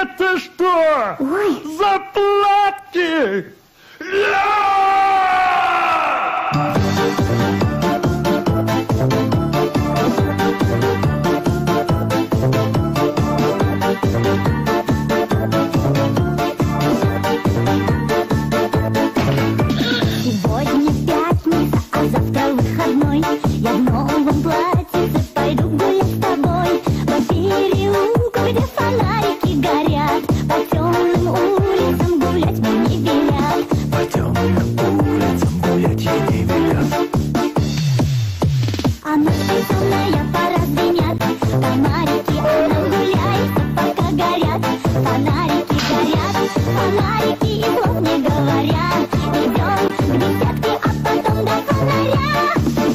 это что? Ой. Заплатки! Сегодня пятница, а завтра выходной. Я в новом платьице пойду гулять с тобой. По переулку, где фонарики горят, по темным улицам гулять мне не велят. По темным улицам гулять ей не велят. А ночь темная, пора звенят фонарики, а нам гуляется, пока горят. Фонарики горят, фонарики и слов не говорят. Идем к беседке, а потом до фонаря.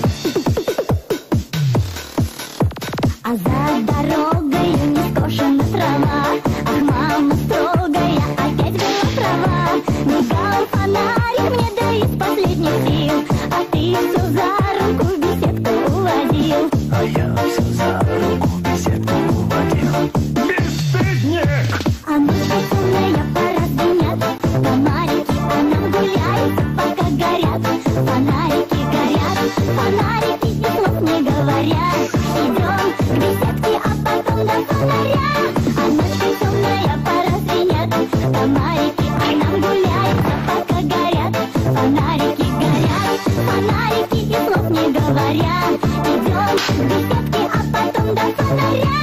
А за дорогой не скошена трава. Ах, мама строгая, опять была права. Мигал фонарик мне, да из последних сил. А ты все за руку в беседку уводил. А я все за руку в беседку уводил. Бесстыдник! А ночь темная, пора звенят фонарики, а нам гуляется, пока горят. Фонарики горят, фонарики и слов не говорят. Идем к беседке, а потом до фонаря. А ночь темная, пора звенят фонарики, а нам гуляется, пока горят. Фонарики горят, фонарики и слов не говорят. Идем к беседке, а потом до фонаря.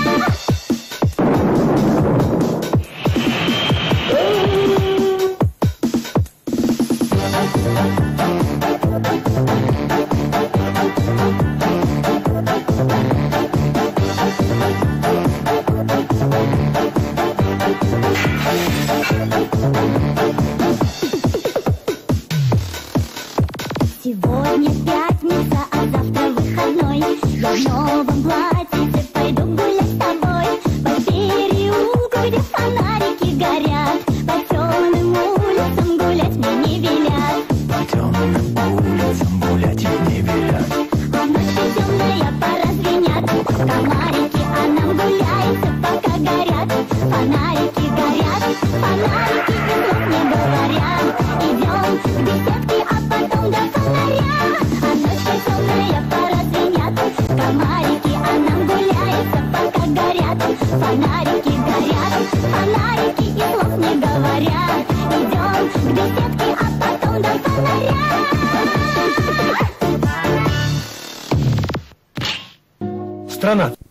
Сегодня пятница, а завтра выходной. Я в новом платьице пойду гулять с тобой. По переулку, где фонарики горят, по темным улицам гулять мне не велят. По темным улицам гулять ей не велят. А ночь темная, пора звенят фонарики, а нам гуляется, пока горят. Фонарики горят, фонарики и слов не говорят. Идем к беседке, а потом до фонаря. А ночь темная, пора звенят фонарики, а нам гуляется, пока горят. Фонарики горят, фонарики и слов не говорят. Идем к беседке, а потом до фонаря. Страна.